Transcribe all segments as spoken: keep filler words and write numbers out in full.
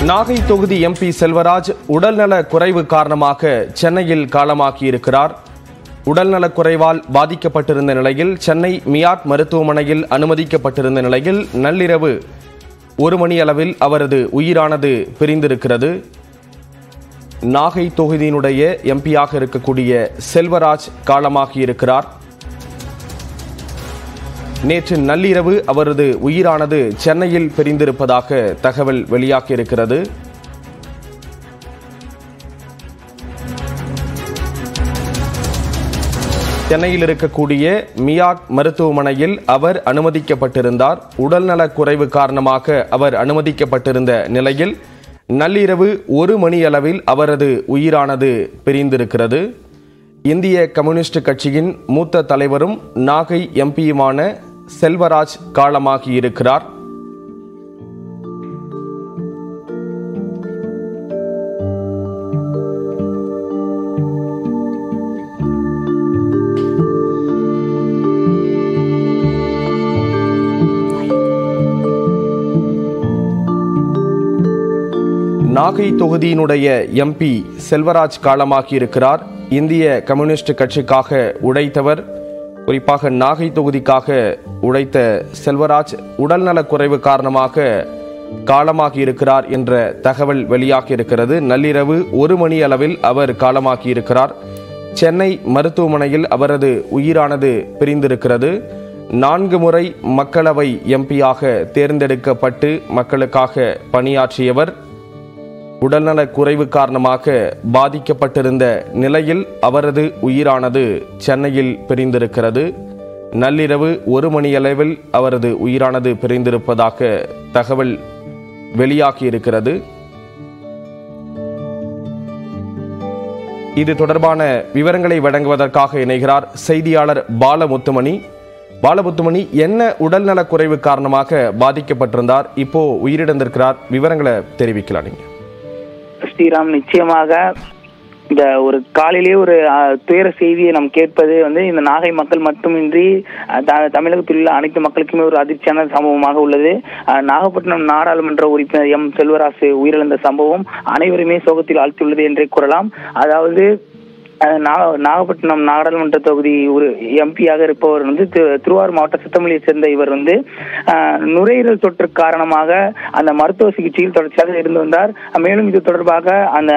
நாகை தொகுதி எம்பி செல்வராஜ் உடல்நல குறைவு காரணமாக சென்னையில் காலமாகியிருக்கிறார். உடல்நலக் குறைவால் பாதிக்கப்பட்டிருந்த நிலையில் சென்னை மியாட் மருத்துவமனையில் அனுமதிக்கப்பட்டிருந்த நிலையில் நள்ளிரவு ஒரு மணி அளவில் அவரது உயிரானது பிரிந்திருக்கிறது. நாகை தொகுதியினுடைய எம்பியாக இருக்கக்கூடிய செல்வராஜ் காலமாகியிருக்கிறார். நேற்று நள்ளிரவு அவரது உயிரானது சென்னையில் பிரிந்திருப்பதாக தகவல் வெளியாகியிருக்கிறது. சென்னையில் இருக்கக்கூடிய மியாட் மருத்துவமனையில் அவர் அனுமதிக்கப்பட்டிருந்தார். உடல்நலக் குறைவு காரணமாக அவர் அனுமதிக்கப்பட்டிருந்த நிலையில் நள்ளிரவு ஒரு மணி அளவில் அவரது உயிரானது பிரிந்திருக்கிறது. இந்திய கம்யூனிஸ்ட் கட்சியின் மூத்த தலைவரும் நாகை எம்பியுமான செல்வராஜ் காலமாகியிருக்கிறார். நாகை தொகுதியினுடைய எம்பி செல்வராஜ் காலமாகியிருக்கிறார். இந்திய கம்யூனிஸ்ட் கட்சிக்காக உழைத்தவர், குறிப்பாக நாகை தொகுதிக்காக உழைத்த செல்வராஜ் உடல்நலக் குறைவு காரணமாக காலமாகியிருக்கிறார் என்ற தகவல் வெளியாகியிருக்கிறது. நள்ளிரவு ஒரு மணி அளவில் அவர் காலமாகியிருக்கிறார். சென்னை மருத்துவமனையில் அவரது உயிரானது பிரிந்திருக்கிறது. நான்கு முறை மக்களவை எம்பியாக தேர்ந்தெடுக்கப்பட்டு மக்களுக்காக பணியாற்றியவர். உடல்நலக் குறைவு காரணமாக பாதிக்கப்பட்டிருந்த நிலையில் அவரது உயிரானது சென்னையில் பிரிந்திருக்கிறது. நள்ளிரவு ஒரு மணி அளவில் அவரது உயிரானது பிரிந்திருப்பதாக தகவல் வெளியாகியிருக்கிறது. இது தொடர்பான விவரங்களை வழங்குவதற்காக இணைகிறார் செய்தியாளர் பாலமுத்துமணி. பாலமுத்துமணி, என்ன உடல்நலக் குறைவு காரணமாக பாதிக்கப்பட்டிருந்தார், இப்போ உயிரிழந்திருக்கிறார், விவரங்களை தெரிவிக்கலாம் நீங்க. ஸ்ரீராம், நிச்சயமாக இந்த ஒரு காலையிலேயே ஒரு துயர செய்தியை நாம் கேட்பது வந்து இந்த நாகை மக்கள் மட்டுமின்றி தமிழகத்தில் உள்ள அனைத்து மக்களுக்குமே ஒரு அதிர்ச்சியான சம்பவமாக உள்ளது. நாகப்பட்டினம் நாடாளுமன்ற உறுப்பினர் எம் செல்வராஜ் உயிரிழந்த சம்பவம் அனைவருமே சோகத்தில் ஆழ்த்தியுள்ளது என்றே கூறலாம். அதாவது நாகப்பட்டினம் நாடாளுமன்ற தொகுதி ஒரு எம்பியாக இருப்பவர் வந்து திருவாரூர் மாவட்ட சித்தமல்லியை சேர்ந்த இவர் வந்து நுரையீரல் தொற்று காரணமாக அந்த மருத்துவ சிகிச்சையில் தொடர்ச்சியாக இருந்து வந்தார். மேலும் இது தொடர்பாக அந்த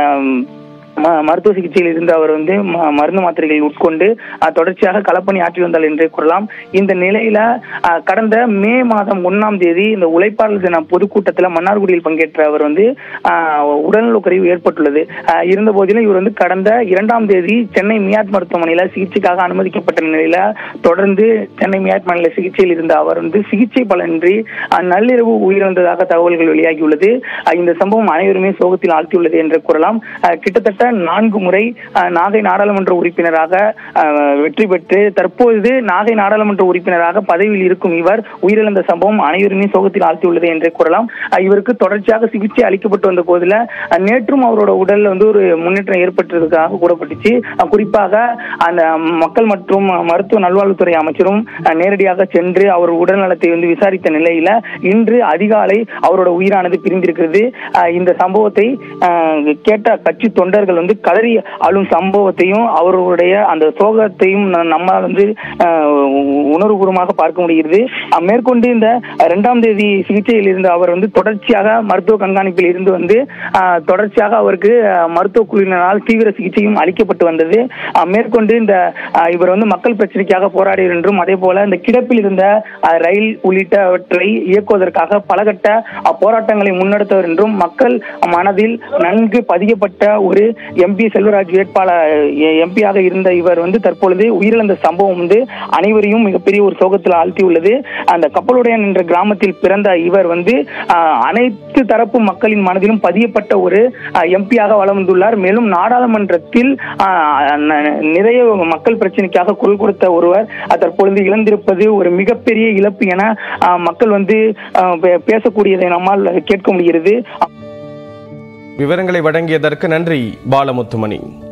மருத்துவ சிகிச்சையில் இருந்து அவர் வந்து மருந்து மாத்திரைகள் உட்கொண்டு தொடர்ச்சியாக களப்பணி ஆற்றி வந்தார் என்றே கூறலாம். இந்த நிலையில கடந்த மே மாதம் ஒன்னாம் தேதி இந்த உழைப்பாளர் தின பொதுக்கூட்டத்தில் மன்னார்குடியில் பங்கேற்ற அவர் வந்து உடல்நலக் குறைவு ஏற்பட்டுள்ளது. இருந்த போதிலும் இவர் வந்து கடந்த இரண்டாம் தேதி சென்னை மியாட் மருத்துவமனையில சிகிச்சைக்காக அனுமதிக்கப்பட்ட நிலையில தொடர்ந்து சென்னை மியாட் மனையில சிகிச்சையில் இருந்த அவர் வந்து சிகிச்சை பலனின்றி நள்ளிரவு உயிரிழந்ததாக தகவல்கள் வெளியாகியுள்ளது. இந்த சம்பவம் அனைவருமே சோகத்தில் ஆழ்த்தியுள்ளது என்று கூறலாம். கிட்டத்தட்ட நான்கு முறை நாகை நாடாளுமன்ற உறுப்பினராக வெற்றி பெற்று தற்போது நாகை நாடாளுமன்ற உறுப்பினராக பதவியில் இருக்கும் இவர் உயிரிழந்த சம்பவம் அனைவருமே சோகத்தில் ஆழ்த்தியுள்ளது என்றே கூறலாம். இவருக்கு தொடர்ச்சியாக சிகிச்சை அளிக்கப்பட்டு வந்த போதில் நேற்றும் அவரோட உடல்ல வந்து ஒரு முன்னேற்றம் ஏற்பட்டதுக்காக கூறப்பட்டுச்சு. குறிப்பாக அந்த மக்கள் மற்றும் மருத்துவ நல்வாழ்வுத்துறை அமைச்சரும் நேரடியாக சென்று அவர் உடல் நலத்தை வந்து விசாரித்த நிலையில இன்று அதிகாலை அவரோட உயிரானது பிரிந்திருக்கிறது. இந்த சம்பவத்தை கேட்ட கட்சி தொண்டர்கள் வந்து கதறி அழும் சம்பவத்தையும் அவர்களுடைய அந்த சோகத்தையும் நம்மால் வந்து உணர்வுபூர்வமாக பார்க்க முடிகிறது. மேற்கொண்டு இந்த இரண்டாம் தேதி சிகிச்சையில் இருந்த அவர் வந்து தொடர்ச்சியாக மருத்துவ கண்காணிப்பில் இருந்து வந்து தொடர்ச்சியாக அவருக்கு மருத்துவ குழுவினரால் தீவிர சிகிச்சையும் அளிக்கப்பட்டு வந்தது. மேற்கொண்டு இந்த இவர் வந்து மக்கள் பிரச்சனைக்காக போராடினார் என்றும் அதே போல இந்த கிடப்பில் இருந்த ரயில் உள்ளிட்டவற்றை இயக்குவதற்காக பலகட்ட போராட்டங்களை முன்னெடுத்தவர் என்றும் மக்கள் மனதில் நன்கு பதியப்பட்ட ஒரு எம்பி செல்வராஜ் வேட்பாளர் எம்பியாக இருந்த இவர் வந்து தற்பொழுது உயிரிழந்த சம்பவம் வந்து அனைவரையும் மிகப்பெரிய ஒரு சோகத்தில் ஆழ்த்தியுள்ளது. அந்த கப்பலுடையான் என்ற கிராமத்தில் பிறந்த இவர் வந்து அனைத்து தரப்பு மக்களின் மனதிலும் பதியப்பட்ட ஒரு எம்பியாக வலம் வந்துள்ளார். மேலும் நாடாளுமன்றத்தில் நிறைய மக்கள் பிரச்சனைக்காக குரல் கொடுத்த ஒருவர் தற்பொழுது இழந்திருப்பது ஒரு மிகப்பெரிய இழப்பு என மக்கள் வந்து பேசக்கூடியதை நம்மால் கேட்க முடிகிறது. விவரங்களை வழங்கியதற்கு நன்றி பாலமுத்துமணி.